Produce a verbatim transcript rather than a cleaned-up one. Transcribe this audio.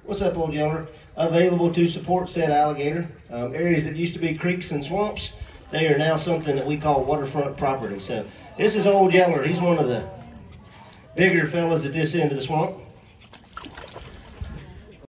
What's up, Old Yeller? Available to support said alligator. Um, areas that used to be creeks and swamps, they are now something that we call waterfront property. So this is Old Yeller. He's one of the bigger fellas at this end of the swamp.